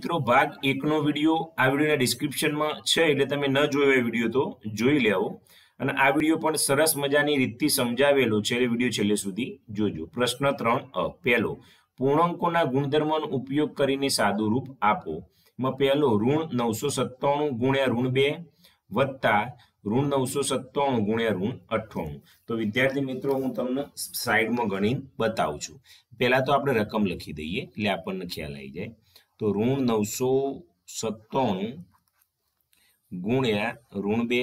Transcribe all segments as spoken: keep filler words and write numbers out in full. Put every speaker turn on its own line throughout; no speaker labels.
मित्रों भाग एक नो विडियो आ विडियोना डिस्क्रिप्शनमां छे એટલે તમે ન જોયો એ વિડિયો તો જોઈ લેવો અને આ વિડિયો પણ સરસ મજાની રીતથી સમજાવેલો છે એટલે વિડિયો છેલ્લે સુધી જોજો। પ્રશ્ન ત્રણ અ પહેલો પૂર્ણાંકોના ગુણધર્મોનો ઉપયોગ કરીને સાદું રૂપ આપો। માં પહેલો ઋણ નવસો સત્તાણું ગુણ્યા ઋણ બે વત્તા ઋણ નવસો સત્તાણું ગુણ્યા ઋણ અઠ્ઠાણું। તો વિદ્યાર્થી મિત્રો હું તમને સાઈડમાં ગણી બતાવું છું। પહેલા તો આપણે રકમ લખી દઈએ એટલે આપણને ખ્યાલ આવી જાય। तो ऋण नवसो सत्ताणु गुण्या ऋण बे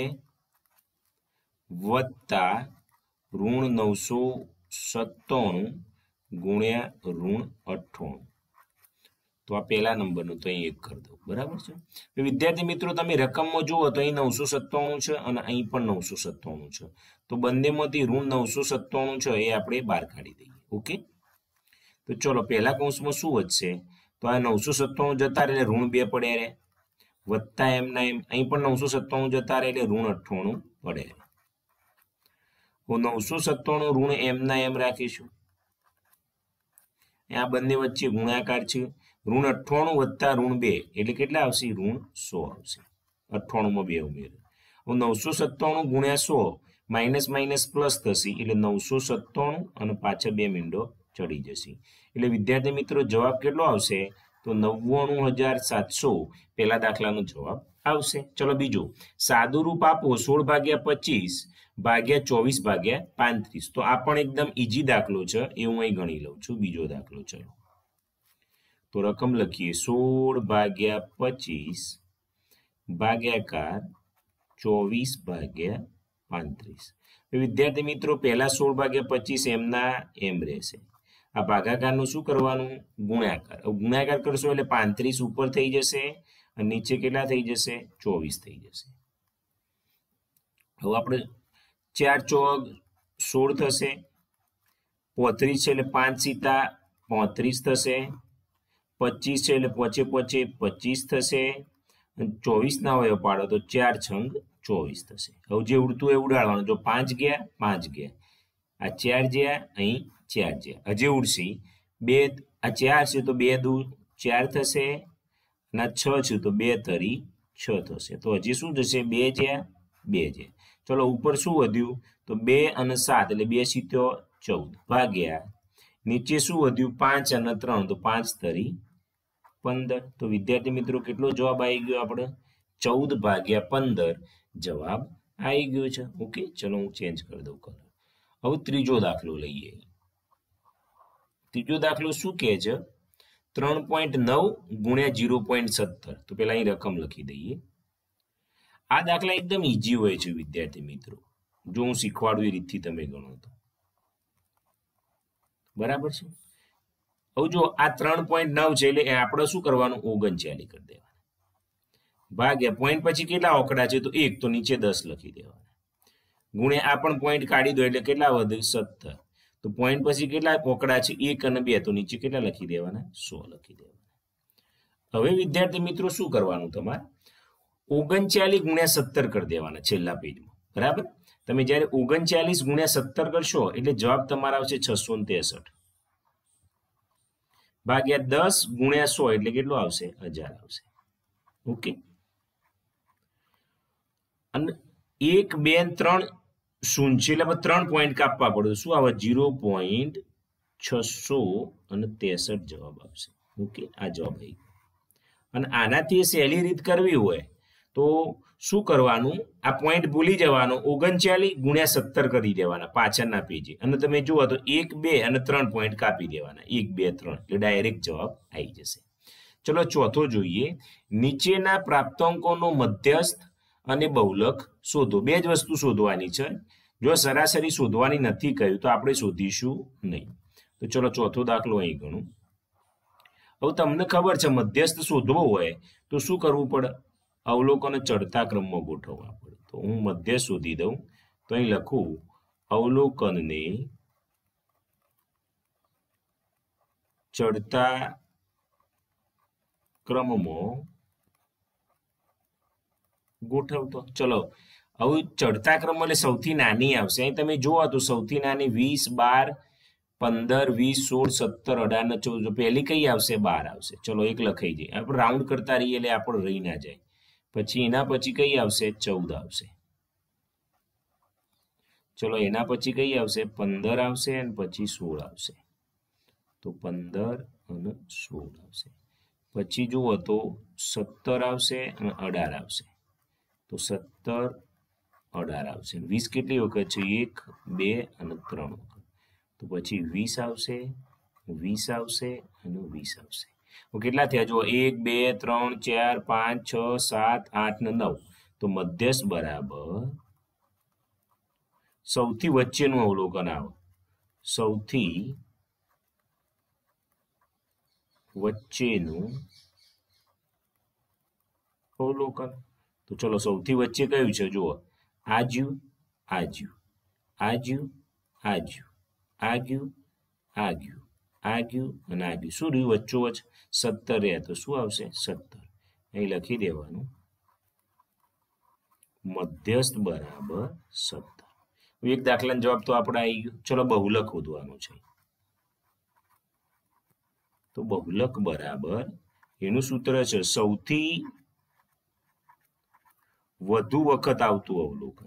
वत्ता ऋण नवसो सत्ताणु गुण्या ऋण अठाणु। तो आ पहला नंबर नो तो एक कर दो बराबर है। विद्यार्थी मित्रों तमे रकम में जुओ तो अहीं नवसो सत्ताणु छे अने अहीं पण नवसो सत्ताणु छे तो बंनेमांथी ऋण नवसो सत्ताणु छे ए आपणे बहार काढी दઈએ। ओके तो चलो पहला कौंसमां शुं वधशे तो आ नवसो सत्ताणु जता रहे ऋण बे पड़े रहे वत्ता एम ना एम अहीं पण नवसो सत्ताणु जता रहे એટલે ऋण अठाणु पड़े रहे। तो नवसो सत्ताणु ऋण एम ना एम राखीशुं आ बंने वच्चे गुणाकार छे ऋण अठाणु वत्ता ऋण बे એટલે કેટલા આવશે ऋण सौ આવશે अठाणु માં બે ઉમેરો। હવે नवसो सत्ताणु गुण्या सौ माइनस माइनस प्लस थशे એટલે नवसो सत्ताणु અને પાછા બે મીંડો चढ़ी जशे એટલે विद्यार्थी मित्रों जवाब केटलो आवशे तो नव्वाणु हज़ार सात सौ पहला दाखलानो जवाब आवशे। चलो बीजो सादुं रूप आपो सोल भाग्या पच्चीस भाग्या चौवीस भाग्या पैंतीस। तो आ पण एकदम इजी दाखलो छे ए हुं અહીં ગણી લઉં છું। बीजो दाखलो चलो तो रकम लखीए सोल भाग्या पच्चीस भाग्याकार चौवीस भाग्या पैंतीस। विद्यार्थी मित्रों पहला सोल भाग्या पच्चीस एमना एम रहेशे आ भागाकारનું શું કરવાનું ગુણાકાર। ગુણાકાર કરશો એટલે पैंतीस ઉપર થઈ જશે અને નીચે કેટલા થઈ જશે चौबीस થઈ જશે। હવે આપણે चार चौक सोल થશે पैंतीस છે એટલે पांच सीता पैंतीस થશે पच्चीस છે એટલે પોચે પોચે पच्चीस થશે અને चौबीस ના હોય પાડો તો चार छंग चौबीस થશે। હવે જે ઉડતું એ ઉડાડવાનું जो पांच ગયા पांच ગયા आ चार ज्या અહીં चार ज्या हजे उड़शी बे आ चार छे तो बे दू चार थशे ना छ छे तो बे तरी छ थशे तो हजी शुं थशे बे ज्या बे ज्या। चलो ऊपर शुं वध्युं तो बे अने सात एटले बे सीत्यो चौदह भाग्या नीचे शुं वध्युं पांच अने त्रण तो पांच तरी पंदर। तो विद्यार्थी मित्रों केटलो जवाब आई गयो आपणे चौदह भाग्या पंदर जवाब आई गयो छे। ओके चलो हूँ चेन्ज कर दऊं कलर। हवे त्रीजो दाखलो लईए। तीजो दाखलो शू कहे छे त्रण पॉइंट नौ गुण्या जीरो पॉइंट सत्तर। तो पहला अहीं रकम लखी दईए। आ दाखला एकदम इजी होय छे विद्यार्थी मित्रों जो हूँ शीखवाडुं ए रीतथी तमे गणो तो बराबर छे। हवे जो आ त्रण पॉइंट नौ छे એટલે આપણે શું કરવાનું ઓગણચાલીસ કરી દેવાના ભાગ્યા પોઈન્ટ પછી કેટલા આંકડા છે તો એક તો નીચે दस લખી દેવાના ગુણ્યા આ પણ પોઈન્ટ કાઢી દો એટલે કેટલા વધે सत्तर। तो पॉइंट पछी केटला आंकड़ा छे एक अने बे तो नीचे केटला लखी देवाना सौ लखी देवाना। हवे विद्यार्थी मित्रों शुं करवानुं तमारे ओगणचालीस गुण्या सत्तर कर देवाना छेल्ला पेजमां बराबर। तमे ज्यारे ओगणचालीस गुण्या सत्तर करशो एटले जवाब तमारा आवशे छसो तेसठ भाग्या दस गुण्या सौ एटले केटलो आवशे हजार आवशे। ओके अने एक बे त्रण शून्य એટલે ત્રણ પોઈન્ટ કાપવા પડે શું આવે जीरो पॉइंट छसो અને तेसठ જવાબ આવશે। ઓકે આ જવાબ આવી અને આનાથી સહેલી રીત કરવી હોય તો શું કરવાનું આ પોઈન્ટ ભૂલી જવાનો ઓગણચાલીસ ગુણ્યા સત્તર કરી દેવાના પાછળના પેજે અને તમે જુઓ તો એક બે અને ત્રણ પોઈન્ટ કાપી દેવાના એક બે ત્રણ એટલે ડાયરેક્ટ જવાબ આવી જશે। ચલો ચોથો જોઈએ નીચેના પ્રાપ્તાંકોનો મધ્યસ્થ અને બહુલક શોધો। બે જ વસ્તુ શોધવાની છે જો સરાસરી શોધવાની નથી કહ્યું તો આપણે શોધીશું નહીં। તો ચલો ચોથો દાખલો અહીં ગણું। હવે તમને ખબર છે મધ્યસ્થ શોધવો હોય તો શું કરવું પડે અવલોકનો ચડતા ક્રમમાં ગોઠવવા પડે। તો હું મધ્યસ્થ શોધી દઉં તો અહીં લખું અવલોકનને ચડતા ક્રમમાં ગોઠવતો। ચલો હવે ચડતા ક્રમ એટલે સૌથી નાની આવશે। અહીં તમે જુઓ તો સૌથી નાની વીસ બાર पंदर वीस सोल सत्तर अठार ने चौदह पहली कई आवशे बार आवशे चलो एक लखाई जाए આપણે રાઉન્ડ કરતા રહીએ એટલે આપણે રહી ના જાય પછી એના પછી કઈ આવશે ચૌદ આવશે ચલો એના પછી કઈ આવશે પંદર આવશે અને પછી સોળ આવશે તો પંદર અને સોળ આવશે પછી જુઓ તો સત્તર આવશે અને અઢાર આવશે તો સત્તર અઢાર આવશે વીસ કેટલી વખત છે એક બે અને ત્રણ વખત તો પછી વીસ આવશે વીસ આવશે અને વીસ આવશે કેટલા થયા જો એક બે ત્રણ ચાર પાંચ છ સાત આઠ ને નવ તો મધ્યસ્થ બરાબર સૌથી વચ્ચેનું અવલોકન આવે સૌથી વચ્ચેનું અવલોકન તો ચલો સૌથી વચ્ચે કયું છે જુઓ આજ્યું આજ્યું આજ્યું આજ્યું आग्यू आग्यू आग्यू અને આગ્યુ શું રહ્યું વચ્ચોવચ સત્તર રહ્યા તો શું આવશે સત્તર અહીં લખી દેવાનું મધ્યસ્થ બરાબર સત્તર એક દાખલાનો જવાબ તો આપણે આવી ગયો ચલો બહુલક શોધવાનું છે તો બહુલક બરાબર એનું સૂત્ર છે સૌથી વધુ વખત આવતું અવલોકન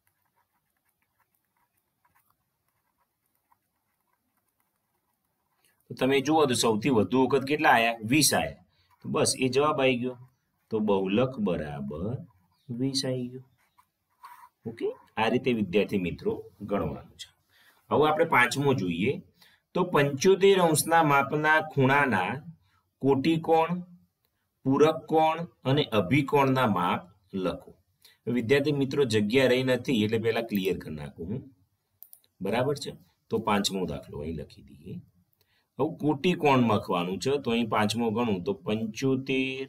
तो તમે જુઓ તો સૌથી વધુ વખત કેટલા આયા વીસ આયા તો બસ એ જવાબ આવી ગયો તો બહુલક બરાબર વીસ આવી ગયો ઓકે આ રીતે વિદ્યાર્થી મિત્રો ગણવાનું છે હવે આપણે પાંચમો જોઈએ તો પંચોતેર અંશના માપના ખૂણાના કોટિકોણ પૂરક કોણ અને અભિકોણના માપ લખો વિદ્યાર્થી મિત્રો જગ્યા રહી નથી એટલે પહેલા ક્લિયર કરી નાખું હું બરાબર છે તો પાંચમો દાખલો અહીં લખી દઈએ હવે કોટિકોણ લખવાનું છે તો અહીં પાંચમો ગણું તો પંચોતેર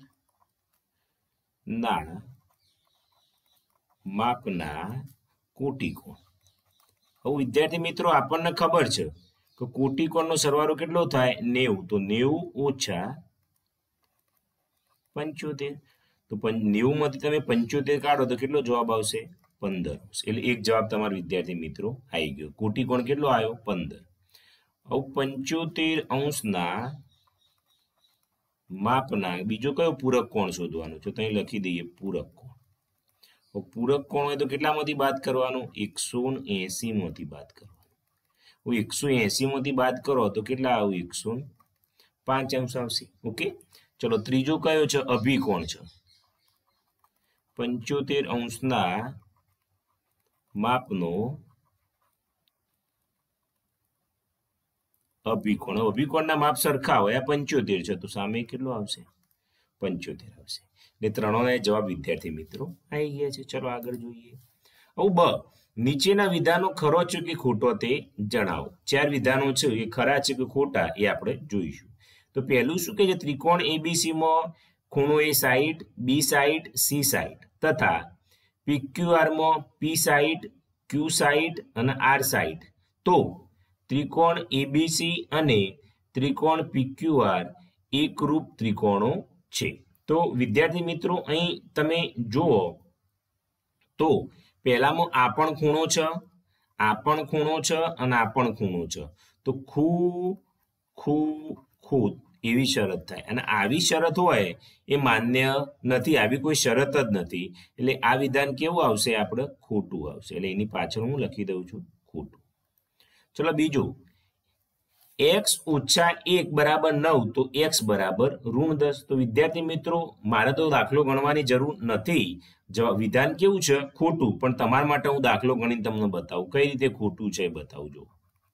ના માપના કોટિકોણ હવે વિદ્યાર્થી મિત્રો આપણને ખબર છે કે કોટિકોણનો સરવાળો કેટલો થાય નેવું તો નેવું ઓછા પંચોતેર તો નેવું માંથી તમે પંચોતેર કાઢો તો કેટલો જવાબ આવશે પંદર એટલે એક જવાબ તમારા વિદ્યાર્થી મિત્રો આવી ગયો કોટિકોણ કેટલો આવ્યો પંદર હવે પંચોતેર અંશના માપના બીજો કયો પૂરક કોણ શોધવાનો છે તો અહીં લખી દઈએ પૂરક કોણ પૂરક કોણ હોય તો કેટલામાંથી બાદ કરવાનું એકસો એસી માંથી બાદ કરવાનું એકસો એસી માંથી બાદ કરો તો કેટલા આવું એકસો પાંચ અંશ આવશે ઓકે ચલો ત્રીજો કયો છે અભિકોણ છે પંચોતેર અંશના માપનો અભિકોણ અભિકોણના માપ સરખા હોય આ પંચોતેર છે તો સામે કેટલો આવશે પંચોતેર આવશે એટલે ત્રણોના જવાબ વિદ્યાર્થી મિત્રો આવી ગયા છે ચલો આગળ જોઈએ હવે બ નીચેના વિધાનો ખરો છે કે ખોટો તે જણાવો ચાર વિધાનો છે એ ખરા છે કે ખોટા એ આપણે જોઈશું તો પહેલું શું કે છે ત્રિકોણ એબીસી માં ખૂણો A side B side C side તથા પીક્યુઆર માં પી સાઈડ ક્યુ સાઈડ અને આર સાઈડ તો ત્રિકોણ એબીસી અને ત્રિકોણ પીક્યુઆર એકરૂપ ત્રિકોણો છે તો વિદ્યાર્થી મિત્રો અહીં તમે જુઓ તો પહેલામાં આ પણ ખૂણો છે આ પણ ખૂણો છે અને આ પણ ખૂણો છે તો ખૂ ખૂ ખૂ એવી શરત થાય અને આવી શરત હોય એ માન્ય નથી આવી કોઈ શરત જ નથી એટલે આ વિધાન કેવું આવશે આપણે ખોટું આવશે એટલે એની પાછળ હું લખી દઉં છું ખોટું ચલો બીજું એક્સ ઓછા એક બરાબર નવ તો એક્સ બરાબર ઋણ દસ તો વિદ્યાર્થી મિત્રો મારે તો દાખલો ગણવાની જરૂર નથી વિધાન કેવું છે ખોટું પણ તમારા માટે હું દાખલો ગણીને તમને બતાવું કઈ રીતે ખોટું છે બતાવજો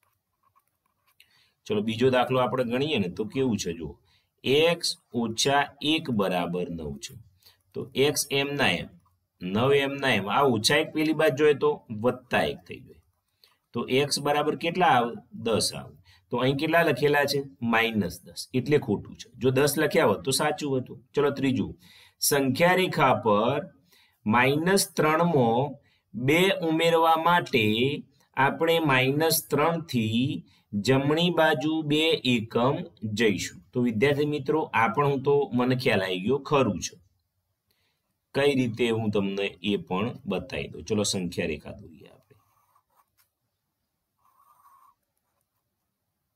ચલો બીજો દાખલો આપણે ગણીએ ને તો કેવું છે જો એક્સ ઓછા એક બરાબર નવ છે તો એક્સ એમ ના એમ નવ એમ ના એમ આ ઓછા એક પેલી બાજુ જોઈએ તો વત્તા એક થઈ જાય તો એક્સ બરાબર કેટલા આવે દસ આવે તો અહીં કેટલા લખેલા છે માઇનસ દસ એટલે ખોટું છે જો દસ લખ્યા હોત તો સાચું હતું ચલો ત્રીજું સંખ્યા રેખા પર માઇનસ ત્રણ માં બે ઉમેરવા માટે આપણે માઇનસ ત્રણ થી જમણી બાજુ બે એકમ જઈશું તો વિદ્યાર્થી મિત્રો આ પણ હું તો મને ખ્યાલ આવી ગયો ખરું છે કઈ રીતે હું તમને એ પણ બતાવી દઉં ચલો સંખ્યા રેખા દોરીએ આપણે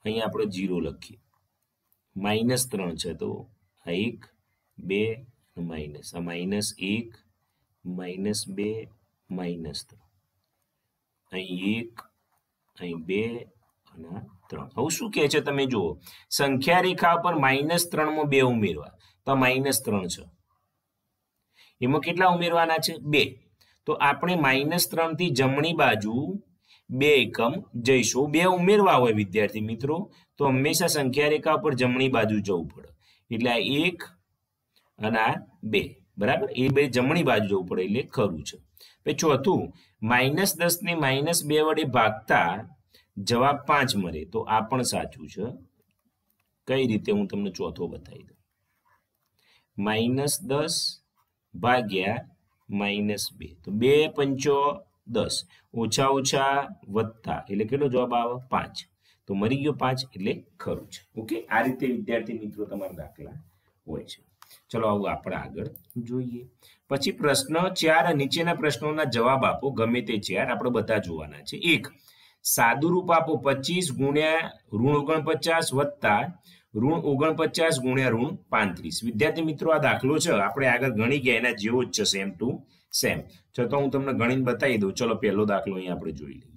અહીંયા આપણે જીરો લખીએ, માઇનસ ત્રણ છે તો આ એક બે માઇનસ, આ માઇનસ એક માઇનસ બે માઇનસ ત્રણ, અહીં એક અહીં બે અને ત્રણ. હવે શું કહે છે તમે જુઓ, સંખ્યા રેખા પર માઇનસ ત્રણમાં બે ઉમેરવા, તો માઇનસ ત્રણ છે, એમાં કેટલા ઉમેરવાના છે? બે. તો આપણે માઇનસ ત્રણ થી જમણી બાજુ બે એકમ જઈશું. બે ઉમેરવા હોય વિદ્યાર્થી મિત્રો તો હંમેશા સંખ્યા રેખા પર જમણી બાજુ જવું પડે, એટલે આ એક અને આ બે, બરાબર, એ બે જમણી બાજુ જવું પડે એટલે ખરું છે. પછી ચોથું, માઇનસ દસ ને માઇનસ બે વડે ભાગતા જવાબ પાંચ મળે, તો આ પણ સાચું છે. કઈ રીતે હું તમને ચોથો બતાવી દઉં. માઇનસ દસ ભાગ્યા માઇનસ બે, તો બે પંચો દસ, ઓછા ઓછા વત્તા એટલે કેટલો જવાબ આવે? પાંચ. તો મળી ગયો પાંચ, એટલે ખરું છે. ઓકે, આ રીતે વિદ્યાર્થી મિત્રો તમારા દાખલા હોય છે. ચલો આવું આપણે આગળ જોઈએ. પછી પ્રશ્ન ચાર, નીચેના પ્રશ્નોના જવાબ આપો, ગમે તે ચાર આપણે બધા જોવાના છે. એક, સાદું રૂપ આપો પચીસ ગુણ્યા ઋણ ઓગણપચાસ વત્તા ઋણ ઓગણપચાસ ગુણ્યા ઋણ પાંત્રીસ. વિદ્યાર્થી મિત્રો આ દાખલો છે આપણે આગળ ગણી ગયા એના જેવો જ છે, સેમ ટુ સેમ. તો હું તમને ગણીને બતાવી દઉં. ચલો પહેલો દાખલો અહીં આપણે જોઈ લઈએ.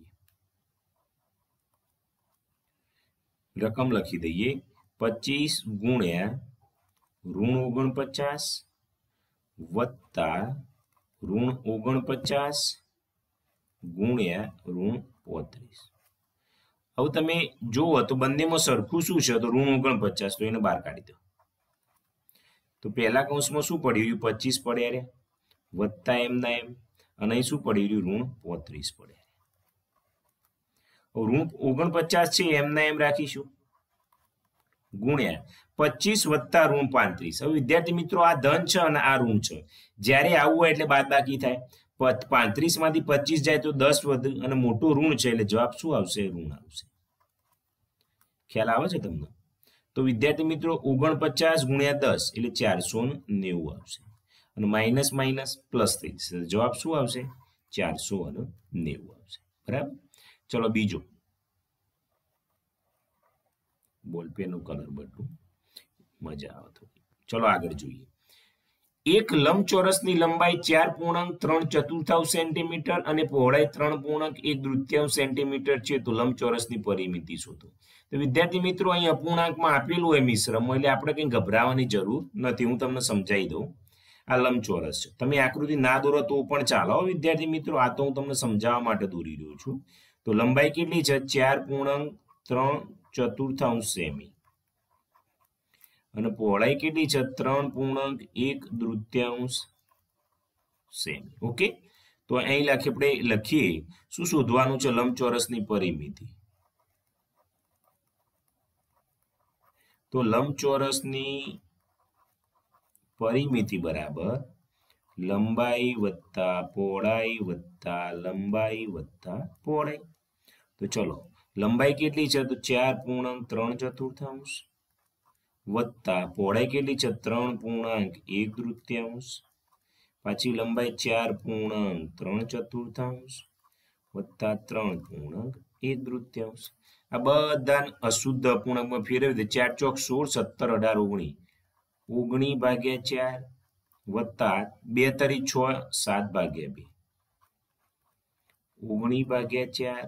રકમ લખી દઈએ, પચીસ ગુણ્યા ઋણ ઓગણપચાસ વત્તા ઋણ ઓગણપચાસ ગુણ્યા ઋણ પોત્રીસ. હવે તમે જુઓ તો બંનેમાં સરખું શું છે? તો ઋણ ઓગણપચાસ, તો એને બહાર કાઢી દો. તો પહેલા કૌંસમાં શું પડી રહ્યું? પચીસ પડ્યા રે વત્તા એમના એમ, અને અહીં શું પડી રહ્યું? ઋણ પોત્રીસ પડ્યા. ઋણ ઓગણપચાસ છે એમના એમ રાખીશું ગુણ્યા પચીસ વત્તા ઋણ પાંત્રીસ. હવે વિદ્યાર્થી મિત્રો આ ધન છે અને આ ઋણ છે, જ્યારે આવું હોય એટલે બાદ બાકી થાય. પાંત્રીસ માંથી પચીસ જાય તો દસ વધુ, અને મોટું ઋણ છે એટલે જવાબ શું આવશે? ઋણ આવશે. ખ્યાલ આવે છે તમને? તો વિદ્યાર્થી મિત્રો ઓગણપચાસ ગુણ્યા દસ એટલે ચારસો નેવું આવશે, અને માઇનસ માઇનસ પ્લસ થઈ જશે, જવાબ શું આવશે? ચારસો અને નેવું આવશે. બરાબર. ચલો બીજો, બોલપેનનું કલર બદલું, મજા આવે તો. ચલો આગળ જોઈએ. એક લંબચોરસની લંબાઈ ચાર પૂર્ણાંક ત્રણ ચતુર્થાંશ સેન્ટીમીટર અને પહોળાઈ ત્રણ પૂર્ણાંક એક તૃતીયાંશ સેન્ટીમીટર છે, તો લંબચોરસની પરિમિતિ શોધો. તો વિદ્યાર્થી મિત્રો અહીં અપૂર્ણાંકમાં આપેલું હોય મિશ્રમાં, એટલે આપણે કંઈ ગભરાવાની જરૂર નથી. હું તમને સમજાવી દઉં. આ લંબચોરસ છે, તમે આકૃતિ ના દોરો તો પણ ચાલો વિદ્યાર્થી મિત્રો, આ તો હું તમને સમજાવવા માટે દોરી રહ્યો છું. તો લંબાઈ કેટલી છે? ચાર પૂર્ણાંક ત્રણ ચતુર્થાંશ સેમી, અને પહોળાઈ કેટલી છે? ત્રણ પૂર્ણાંક એક તૃતીયાંશ સેમી. ઓકે, તો અહીં લખીએ આપણે લખીએ શું શોધવાનું છે? લંબચોરસની પરિમિતિ. તો લંબચોરસની પરિમિતિ બરાબર લંબાઈ વત્તા પહોળાઈ વત્તા લંબાઈ વત્તા પહોળાઈ. તો ચલો લંબાઈ કેટલી છે? તો ચાર પૂર્ણાંક ત્રણ ચતુર્થાંશ વત્તા પહોળાઈ કેટલી છે? ત્રણ પૂર્ણાંક એક તૃતીયાંશ, પાછી લંબાઈ ચાર પૂર્ણાંક ત્રણ ચતુર્થાંશ વત્તા ત્રણ પૂર્ણાંક એક તૃતીયાંશ. આ બધા અશુદ્ધ અપૂર્ણાંકમાં ફેરવી દે. ચાર ચોક સોળ, સત્તર અઢાર ઓગણી, ઓગણી ભાગ્યા ચાર વત્તા બે તરી છ, સાત ભાગ્યા બે, ઓગણી ભાગ્યા ચાર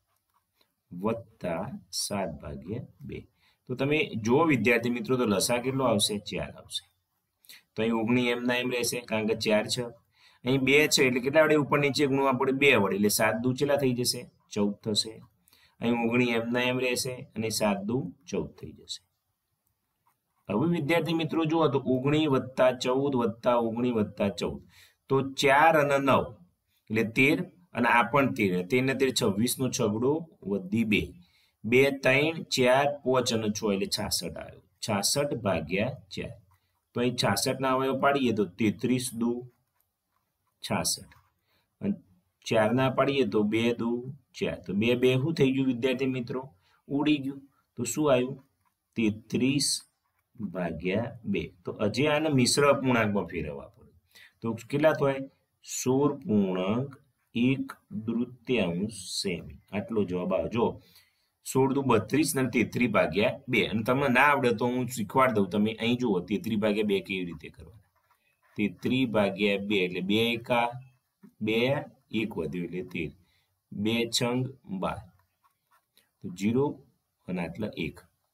વત્તા સાત ભાગ્યા બે. તો તમે જો વિદ્યાર્થી મિત્રો તો લસા કેટલો આવશે? ચાર આવશે. તો અહીં ઓગણી એમના એમ રહેશે, કારણ કે ચાર છે. અહીં બે છે એટલે કેટલા વડે ઉપર નીચે ગુણવા પડે? બે વડે, એટલે સાત દુ કેટલા થઈ જશે? ચૌદ થશે. અહીં ઓગણી એમના એમ રહેશે, અને સાત દુ ચૌદ થઈ જશે. હવે વિદ્યાર્થી મિત્રો જુઓ તો ઓગણી વત્તા ચૌદ વત્તા ઓગણી વત્તા ચૌદ, તો ચાર અને નવ એટલે તેર, અને આ પણ તેર, તેર ને તેર છવ્વીસ નો છગડો વધી બે, બે ત્રણ ચાર પાંચ અને છ એટલે છાસઠ આવ્યો. છાસઠ ભાગ્યા ચાર, તો અહીં છાસઠ ના અવયવ પાડીએ તો તેત્રીસ દુ છાસઠ, અને ચાર ના પાડીએ તો બે દુ ચાર, તો બે બે શું થઈ ગયું વિદ્યાર્થી મિત્રો? ઉડી ગયું. તો શું આવ્યું? તેત્રીસ ભાગ્યા બે. તો હજી આને મિશ્ર અપૂર્ણાંકમાં ફેરવવા પડે, તો કેટલા થાય? સોળ પૂર્ણાંક એક તૃતીયાંશ સેમી. આટલો જવાબ આવે. જો સોળ દુ બત્રીસ અને તેત્રીસ ભાગ્યા બે. અને તમને ના આવડે તો હું શીખવાડી દઉં. તમે અહીં જુઓ તેત્રીસ ભાગ્યા બે કેવી રીતે કરવાના. તેત્રીસ ભાગ્યા બે એટલે બે એકા બે, એક વધ્યો એટલે તેર, બે છંગ બાર, તો જીરો અને આટલા એક.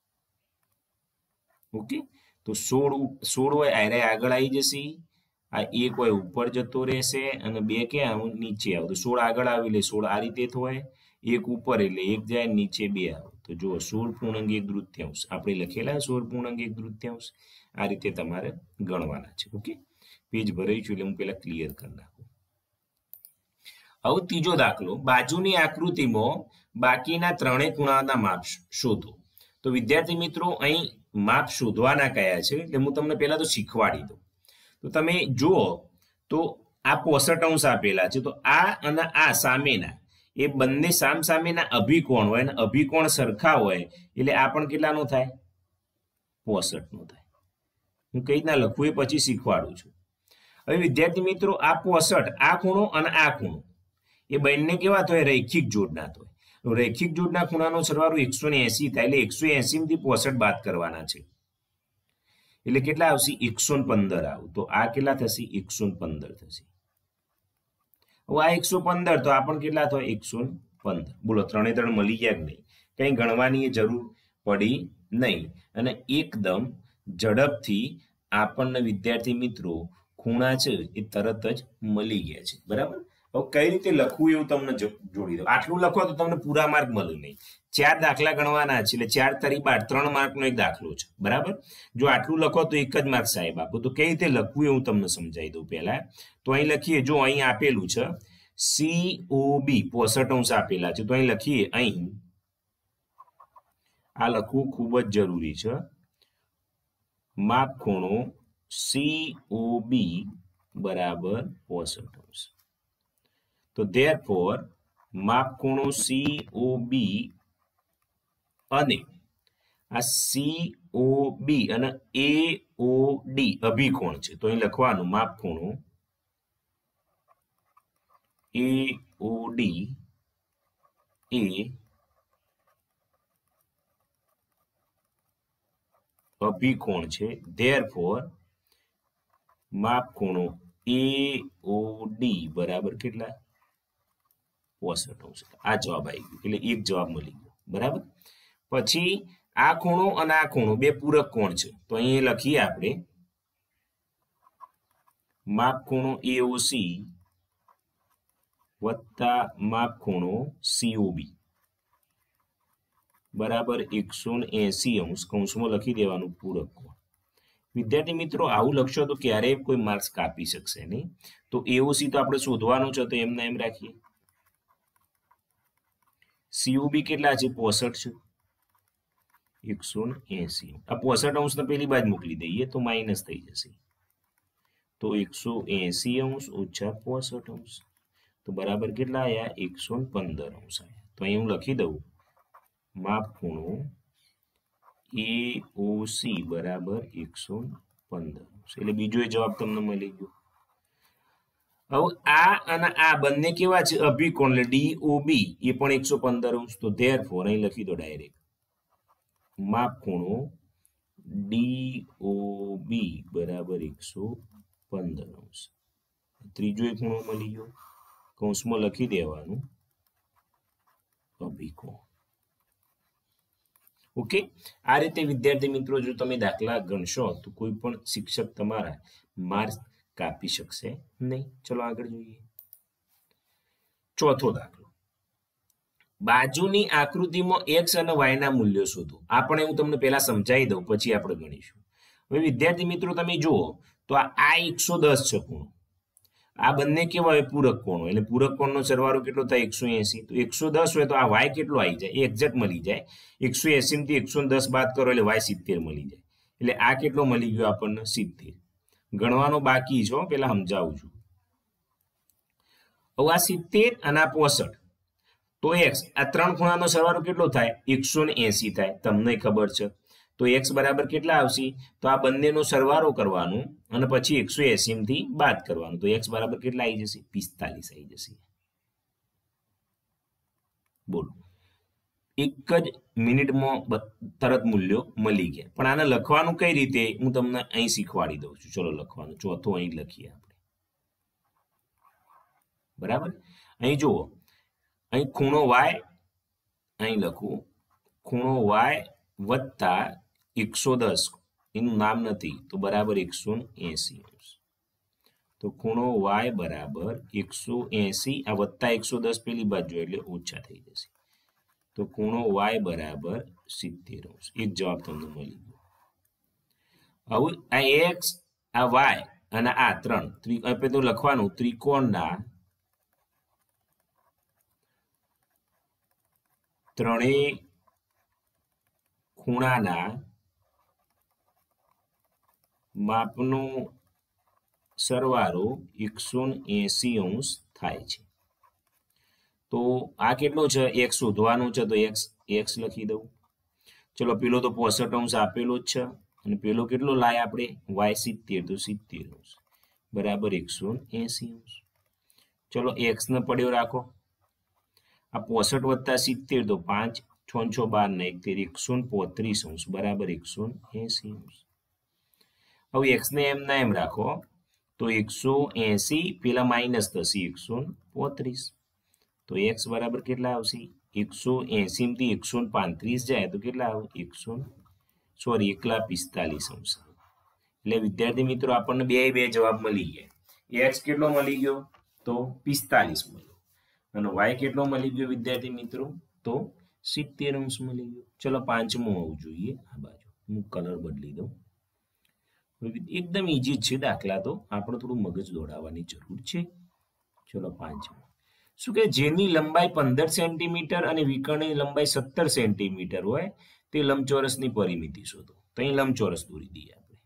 ઓકે, તો સોળ સોળ હોય આરે આગળ આવી જશે, આ એક હોય ઉપર જતો રહેશે અને બે ક્યાં નીચે આવો. તો સોળ આગળ આવે એટલે સોળ આ રીતે થાય, એક ઉપર એટલે એક જાય, નીચે બે આવે. તો જુઓ સોળ પૂર્ણાંક એક તૃતીયાંશ આપણે લખેલા સોળ પૂર્ણાંક એક તૃતીયાંશ આ રીતે તમારે ગણવાના છે. ઓકે, પેજ ભરાઈ છું એટલે હું પેલા ક્લિયર કરી નાખું. હવે ત્રીજો દાખલો, બાજુની આકૃતિમાં બાકીના ત્રણેય ખૂણાના માપ શોધો. તો વિદ્યાર્થી મિત્રો અહીં માપ શોધવાના કયા છે એટલે હું તમને પહેલા તો શીખવાડી દઉં. તો તમે જુઓ તો આ પોસઠ અંશ આપેલા છે. તો આ અને આ સામેના એ બંને સામ સામેના અભિકોણ હોય અને અભિકોણ સરખા હોય એટલે આ પણ કેટલાનો થાય? પોસઠ નો થાય. હું કઈ રીતના લખવું એ પછી શીખવાડું છું. હવે વિદ્યાર્થી મિત્રો આ પોસઠ આ ખૂણો અને આ ખૂણો એ બંને કેવા થાય? રૈખિક જોડના થાય. રૈખિક જોડના ખૂણાનો સરવાળો એકસો ને એસી થાય એટલે એકસો એસી માંથી પોસઠ બાદ કરવાના છે એટલે કેટલા આવશે? એકસો પંદર આવું. તો આ કેટલા થશે? એકસો પંદર થશે. હવે આ એકસો પંદર તો આ પણ કેટલા થાય? એકસો પંદર. બોલો ત્રણે ત્રણ મળી ગયા કે નહીં? કઈ ગણવાની જરૂર પડી નહીં અને એકદમ ઝડપથી આપણને વિદ્યાર્થી મિત્રો ખૂણા છે એ તરત જ મળી ગયા છે. બરાબર. હવે કઈ રીતે લખવું એવું તમને જોડી દઉં. આટલું લખો તો તમને પૂરા માર્ક મળે નહીં. ચાર દાખલા ગણવાના છે એટલે ચાર તરી બાર ત્રણ માર્કનો એક દાખલો છે. બરાબર. જો આટલું લખો તો એક જ માર્ક સાહેબ આપો. તો કઈ રીતે લખવું એવું તમને સમજાવી દઉં પહેલા. તો અહીં લખીએ, જો અહીં આપેલું છે સી ઓ બી પોસઠ અંશ આપેલા છે. તો અહીં લખીએ, અહીં આ લખવું ખૂબ જ જરૂરી છે. માપ ખૂણો સી ઓ બી બરાબર પોસઠ અંશ. તો therefore માપ ખૂણો સી ઓ બી અને આ સી ઓ બી અને એ ઓ ડી અભિકોણ છે. તો અહીં લખવાનું માપ ખૂણો એ ઓ ડી એ અભિકોણ છે. therefore માપ ખૂણો એ ઓ ડી બરાબર કેટલા? પોસઠ અંશ. આ જવાબ આવી ગયો એટલે એક જવાબ મળી ગયો. બરાબર. પછી આ ખૂણો અને આ ખૂણો બે પૂરક કોણ છે. તો અહીં લખીએ આપણે માપ ખૂણો એઓસી વત્તા માપ ખૂણો સીઓબી બરાબર એકસો એસી અંશ. કૌંસમાં લખી દેવાનું પૂરક કોણ. વિદ્યાર્થી મિત્રો આવું લખશો તો ક્યારેય કોઈ માર્ક્સ કાપી શકશે નહીં. તો એઓસી તો આપણે શોધવાનું છે તો એમને એમ રાખીએ. સીઓબી કેટલા છે? પોસઠ છે. એકસો એસી. આ પોસઠ અંશ પેલી બાજુ મોકલી દઈએ તો માઇનસ થઈ જશે. તો એકસો એસી અંશ ઓછા પોસઠ અંશ તો બરાબર કેટલા આવ્યા? એકસો પંદર અંશ આવ્યા. તો અહીં હું લખી દઉં માપ ખૂણો એ ઓ સી બરાબર એકસો પંદર અંશ. એટલે બીજો એ જવાબ તમને મળી ગયો. હવે આ અને આ બંને કેવા છે? અભિકોણ એટલે ડી ઓ બી એ પણ એકસો પંદર અંશ. તો therefore અહીં લખી દો ડાયરેક્ટ માપ ખૂણો ડી ઓ બી બરાબર એકસો પંદર અંશ. ત્રીજો એક ખૂણો મળી ગયો. કૌંસમાં લખી દેવાનું અભિકોણ. ઓકે, આ રીતે વિદ્યાર્થી મિત્રો જો તમે દાખલા ગણશો તો કોઈ પણ શિક્ષક તમારા માર્ક્સ કાપી શકશે નહીં. ચલો આગળ જોઈએ. ચોથો દાખલો, બાજુની આકૃતિમાં એક્સ અને વાય ના મૂલ્યો શોધો. આ પણ હું તમને પહેલા સમજાવી દઉં પછી આપણે ગણીશું. હવે વિદ્યાર્થી મિત્રો તમે જુઓ તો આ એકસો દસ છે ખૂણો. આ બંને કેવા હોય? પૂરક કોણ હોય. એટલે પૂરક કોણનો સરવાળો કેટલો થાય? એકસો એસી. તો એકસો દસ હોય તો આ વાય કેટલો આવી જાય? એ એક્ઝેક્ટ મળી જાય. એકસો એસી માંથી એકસો દસ બાદ કરો એટલે વાય સિત્તેર મળી જાય. એટલે આ કેટલો મળી ગયો આપણને? સિત્તેર. ગણવાનો બાકી છે, પેલા સમજાવું છું. હવે આ સિત્તેર અને આ પોસઠ તો એક્સ આ ત્રણ ખૂણાનો સરવાળો કેટલો થાય? એકસો એસી થાય. તમને ખબર છે. તો એક્સ બરાબર કેટલા આવશે? તો આ બંનેનો સરવાળો કરવાનો અને પછી એકસો એસી માંથી બાદ કરવાનું. તો એક્સ બરાબર કેટલા આવી જશે? પિસ્તાલીસ આવી જશે. બોલો એક જ મિનિટમાં તરત મૂલ્યો મળી ગયા। પણ આને લખવાનું કઈ રીતે હું તમને અહીં શીખવાડી દઉં છું। ચલો લખવાનું ચોથું અહીં લખીએ આપણે, બરાબર। અહીં જુઓ, અહીં ખૂણો વાય, અહીં લખું ખૂણો વાય વત્તા એકસો દસ, એનું નામ નથી તો બરાબર એકસો એસી અંશ। તો ખૂણો વાય બરાબર એકસો એસી, આ વત્તા એકસો દસ પેલી બાજુ એટલે ઓછા થઈ જશે। તો ખૂણો વાય બરાબર સિત્તેર અંશ। એક જવાબ તમને મળી ગયો। હવે આ એક્સ, આ વાય અને આ ત્રણ આપણે તો લખવાનું ત્રિકોણના ત્રણેય ખૂણાના માપનો સરવાળો એકસો એસી અંશ થાય છે। તો આ કેટલો છે એક્સ શોધવાનો છે, તો એક્સ એક્સ લખી દઉં। ચલો પેલો તો પોસઠ અંશ આપેલો જ છે અને પેલો કેટલો લાય આપણે વાય સિત્તેર, તો સિત્તેર અંશ બરાબર એકસો એસી અંશ। ચલો એક્સ ને પડ્યો રાખો, આ પોસઠ વત્તા સિત્તેર તો પાંચ છ છ બાર ને એક તેર, એકસો પોત્રીસ અંશ બરાબર એકસો એસી અંશ। હવે એક્સ ને એમ ના એમ રાખો તો એકસો એસી પેલા માઇનસ થશે એકસો પોત્રીસ, તો એક્સ બરાબર કેટલા આવશે એકસો એસી માંથી એકસો પાંત્રીસ જાય તો કેટલા આવે એકસો સોરી એકલા પિસ્તાલીસ અંશ। એટલે વિદ્યાર્થી મિત્રો આપણને બે બે જવાબ મળી ગયા। એક્સ કેટલો મળી ગયો તો પિસ્તાલીસ મળ્યો અને વાય કેટલો મળી ગયો વિદ્યાર્થી મિત્રો તો સિત્તેર અંશ મળી ગયો। ચલો પાંચમું આવવું જોઈએ, આ બાજુ હું કલર બદલી દઉં। એકદમ ઈજી છે દાખલા, તો આપણે થોડું મગજ દોડાવવાની જરૂર છે। ચલો પાંચમું શું કે જેની લંબાઈ પંદર સેન્ટીમીટર અને વિકર્ણની લંબાઈ સત્તર સેન્ટીમીટર હોય તે લંબચોરસની પરિમિતિ શોધો। તો અહીં લંબચોરસ દોરી દઈએ આપણે।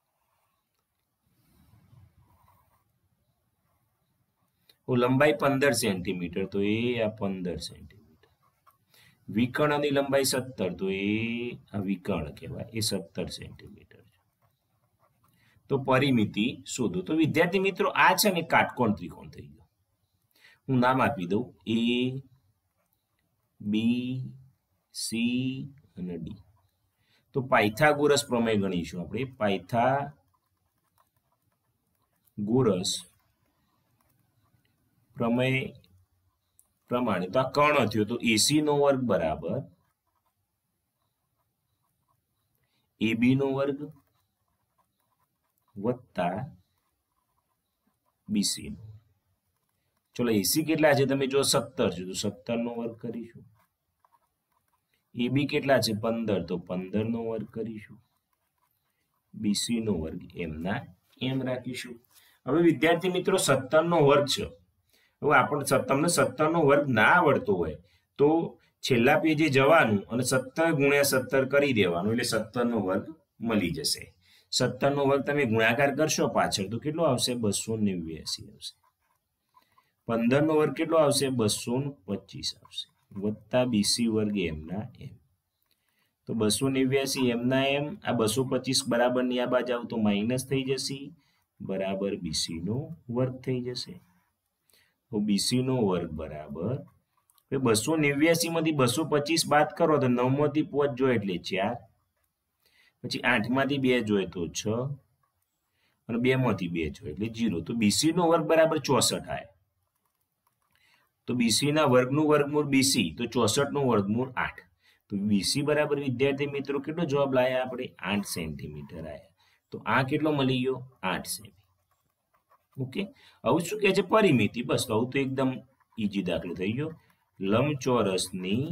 લંબાઈ પંદર સેન્ટીમીટર તો એ આ પંદર સેન્ટીમીટર, વિકર્ણની લંબાઈ સત્તર તો એ આ વિકર્ણ કહેવાય, એ સત્તર સેન્ટીમીટર છે। તો પરિમિતિ શોધો। તો વિદ્યાર્થી મિત્રો આ છે ને કાટકોણ ત્રિકોણ થઈ ગયો। હું નામ આપી દઉં એ બી સી અને ડી। તો પાયથાગોરસ પ્રમેય ગણીશું આપણે, પાયથાગોરસ પ્રમેય પ્રમાણે તો આ કર્ણ થયો તો એસી નો વર્ગ બરાબર એબી નો વર્ગ વત્તા બીસી નો। ચલો એસી કેટલા છે તમે જો સત્તર છે તો સત્તર નો વર્ગ કરીશું, એબી કેટલા છે પંદર તો પંદર નો વર્ગ કરીશું, બીસી નો વર્ગ એમના એમ રાખીશું। હવે વિદ્યાર્થી મિત્રો સત્તર નો વર્ગ છે, હવે આપણે તમને સત્તર નો વર્ગ ના આવડતો હોય તો છેલ્લા પેજે જવાનું અને સત્તર ગુણ્યા સત્તર કરી દેવાનું એટલે સત્તર નો વર્ગ મળી જશે। સત્તર નો વર્ગ તમે ગુણાકાર કરશો પાછળ તો કેટલો આવશે બસો નેવ્યાસી આવશે। પંદર નો વર્ગ કેટલો આવશે બસો પચીસ આવશે વત્તા બીસી વર્ગ એમના એમ। તો બસો નેવ્યાસી એમના એમ, આ બસો પચીસ બરાબર ની આ બાજુ આવ તો માઇનસ થઈ જશે બરાબર બીસી નો વર્ગ થઈ જશે। તો બીસી નો વર્ગ બરાબર બસો નેવ્યાસી માંથી બસો પચીસ બાદ કરો તો નવ માંથી પાંચ જોઈએ એટલે ચાર, પછી આઠ માંથી બે જોઈએ તો છ અને બે માંથી બે જોઈએ એટલે જીરો। તો બીસી નો વર્ગ બરાબર ચોસઠ આવે। તો બીસી ના વર્ગનું વર્ગમૂળ બીસી તો ચોસઠ નું વર્ગમૂળ આઠ। તો બીસી બરાબર વિદ્યાર્થી મિત્રો કેટલો જવાબ લાયા આપણે આઠ સેન્ટીમીટર આયા। તો આ કેટલો મળી ગયો આઠ સેમી। ઓકે, હવે શું કહે છે પરિમિતિ, બસ હવે તો એકદમ ઈજી દાખલો થઈ ગયો। લંબચોરસની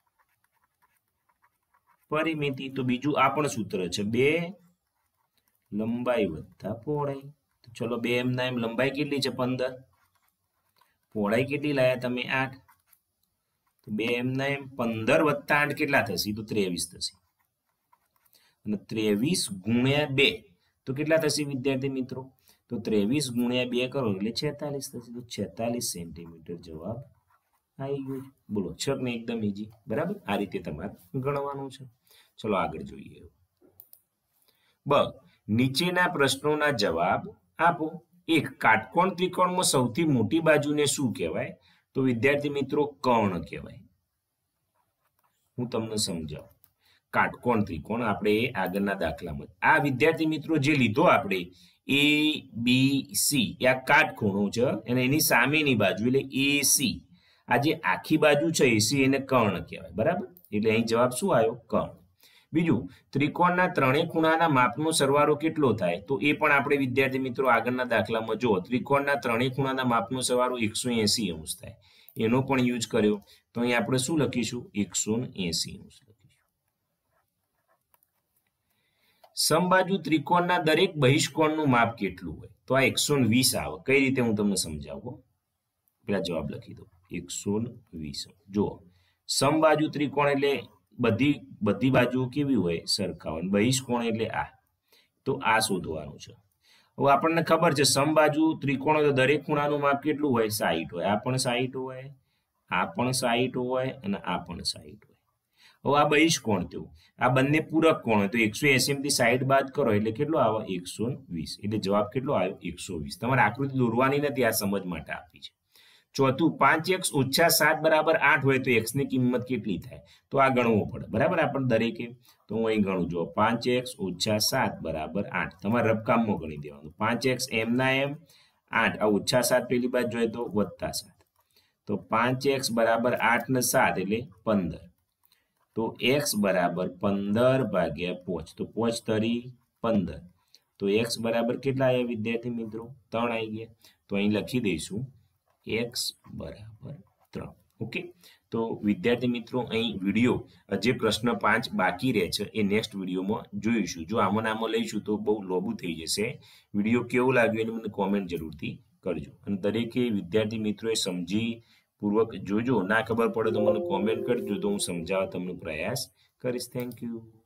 પરિમિતિ, તો બીજું આ પણ સૂત્ર છે બે લંબાઈ વત્તા પહોળાઈ। તો ચલો બે એમ ના એમ લંબાઈ કેટલી છે પંદર, પહોળાઈ કેટલી લાયા તમે આઠ, તો બે એમ ના એમ પંદર વત્તા આઠ કેટલા થશે તો ત્રેવીસ થશે અને ત્રેવીસ ગુણ્યા બે તો કેટલા થશે વિદ્યાર્થી મિત્રો તો ત્રેવીસ ગુણ્યા બે કરો એટલે છેતાલીસ થશે। તો છેતાલીસ સેન્ટીમીટર જવાબ આવી ગયો। બોલો છક ને એકદમ ઈજી, બરાબર આ રીતે તમારે ગણવાનું છે। ચલો આગળ જોઈએ। બ નીચેના પ્રશ્નોના જવાબ આપો। એક કાટકોણ ત્રિકોણમાં સૌથી મોટી બાજુને શું કહેવાય તો વિદ્યાર્થી મિત્રો કર્ણ કહેવાય। હું તમને સમજાવું. કાટકોણ ત્રિકોણ આપણે આગળના દાખલામાં આ વિદ્યાર્થી મિત્રો જે લીધો આપણે એ બી સી એ આ કાટખૂણો છે અને એની સામેની બાજુ એટલે એ સી આ જે આખી બાજુ છે એસી એને કર્ણ કહેવાય બરાબર. એટલે અહીં જવાબ શું આવ્યો? કર્ણ. બીજું, ત્રિકોણના ત્રણેય ખૂણાના માપનો સરવાળો કેટલો થાય? તો એ પણ આપણે વિદ્યાર્થી મિત્રો આગળના દાખલામાં જુઓ, ત્રિકોણના ત્રણેય ખૂણાના માપનો સરવાળો એકસો એસી અંશ થાય. એનો પણ યુઝ કર્યો તો અહીં આપણે શું લખીશું? એકસો એસી અંશ લખીશું. સમબાજુ ત્રિકોણના દરેક બહિષ્કોણનું માપ કેટલું હોય? તો આ એકસો વીસ આવે. કઈ રીતે હું તમને સમજાવું? પેલા જવાબ લખી દો. એકસો વીસ. જુઓ, સમબાજુ ત્રિકોણ એટલે બધી બધી બાજુ કેવી હોય? સરખા હોય. બહિષ્કોણ એટલે આ. તો આ શોધવાનું છે. હવે આપણને ખબર છે સમબાજુ ત્રિકોણ તો દરેક ખૂણાનું માપ કેટલું હોય? સાહીઠ હોય. આ પણ સાહીઠ હોય, આ પણ સાહીઠ હોય અને આ પણ સાહીઠ હોય. હવે આ બહિષ્કોણ થયું. આ બંને પૂરક કોણ હોય તો એકસો એસી માંથી સાહીઠ બાદ કરો એટલે કેટલો આવે? એકસો વીસ. એટલે જવાબ કેટલો આવ્યો? એકસો વીસ. તમારે આકૃતિ દોરવાની નથી, આ સમજ માટે આપી છે. ચોથું, પાંચ એક્સ ઓછા સાત બરાબર આઠ હોય તો એક્સ ની કિંમત કેટલી થાય? તો આ ગણવું પડે બરાબર આપણે દરેકે. તો હું અહીં ગણું. જો પાંચ એક્સ ઓછા સાત બરાબર આઠ. તમારે રબકામમાં ગણી દેવાનું. પાંચ એક્સ એમ ના એમ આઠ. આ ઓછા સાત પેલી બાજુ જોઈએ તો વત્તા સાત. તો પાંચ એક્સ બરાબર આઠ ને સાત એટલે પંદર. તો એક્સ બરાબર પંદર ભાગ્યા પાંચ. તો પાંચ તરી પંદર. તો એક્સ બરાબર કેટલા આવ્યા વિદ્યાર્થી મિત્રો? ત્રણ આવી ગયા. તો અહીં લખી દઈશું એક્સ બરાબર ત્રણ. ઓકે. તો વિદ્યાર્થી મિત્રો અહીં વિડીયો જે પ્રશ્ન પાંચ બાકી રહે છે એ નેક્સ્ટ વિડીયોમાં જોઈશું. જો આમાં આમાં લઈશું તો બહુ લોબું થઈ જશે. વિડીયો કેવું લાગ્યું એને મને કોમેન્ટ જરૂરથી કરજો. અને દરેકે વિદ્યાર્થી મિત્રોએ સમજી પૂર્વક જોજો. ના ખબર પડે તો મને કોમેન્ટ કરજો, તો હું સમજાવવા તમને પ્રયાસ કરીશ. Thank you.